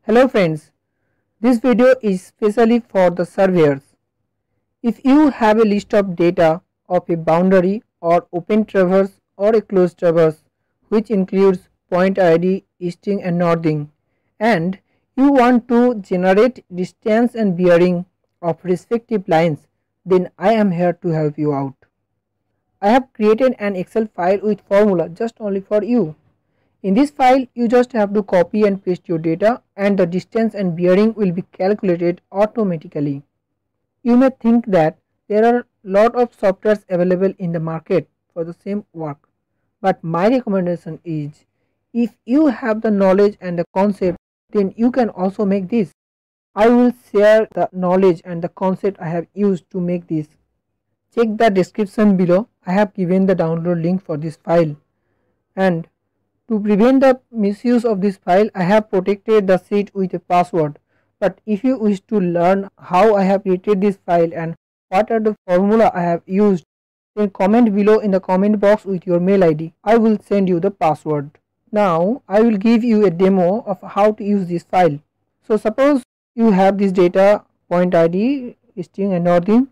Hello friends, this video is specially for the surveyors. If you have a list of data of a boundary or open traverse or a closed traverse which includes point ID, easting and northing, and you want to generate distance and bearing of respective lines, then I am here to help you out. I have created an Excel file with formula just only for you. In this file, you just have to copy and paste your data and the distance and bearing will be calculated automatically. You may think that there are a lot of softwares available in the market for the same work, but my recommendation is if you have the knowledge and the concept, then you can also make this. I will share the knowledge and the concept I have used to make this. Check the description below. I have given the download link for this file, and to prevent the misuse of this file, I have protected the sheet with a password. But if you wish to learn how I have created this file and what are the formula I have used, then comment below in the comment box with your mail ID. I will send you the password. Now I will give you a demo of how to use this file. So suppose you have this data, point ID, easting and northing.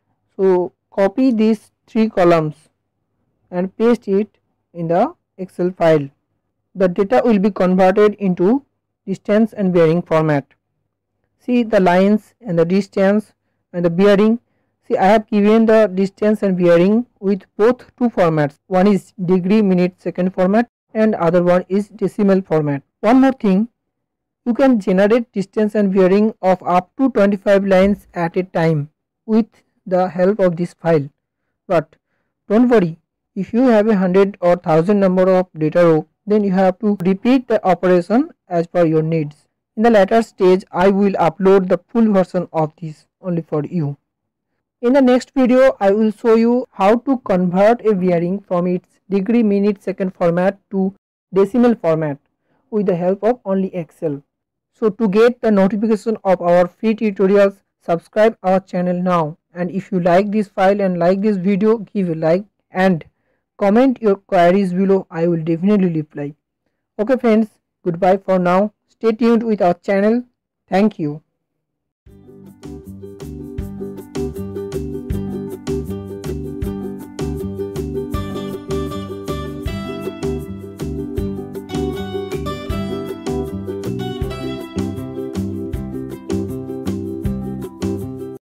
So copy these three columns and paste it in the Excel file. The data will be converted into distance and bearing format. See the lines and the distance and the bearing. See, I have given the distance and bearing with both two formats. One is degree, minute, second format and other one is decimal format. One more thing, you can generate distance and bearing of up to 25 lines at a time with the help of this file. But don't worry, if you have 100 or 1000 number of data row, then you have to repeat the operation as per your needs. In the later stage, I will upload the full version of this only for you. In the next video, I will show you how to convert a bearing from its degree, minute, second format to decimal format with the help of only Excel. So to get the notification of our free tutorials, subscribe our channel now. And if you like this file and like this video, give a like and comment your queries below. I will definitely reply. Okay friends, goodbye for now. Stay tuned with our channel. Thank you.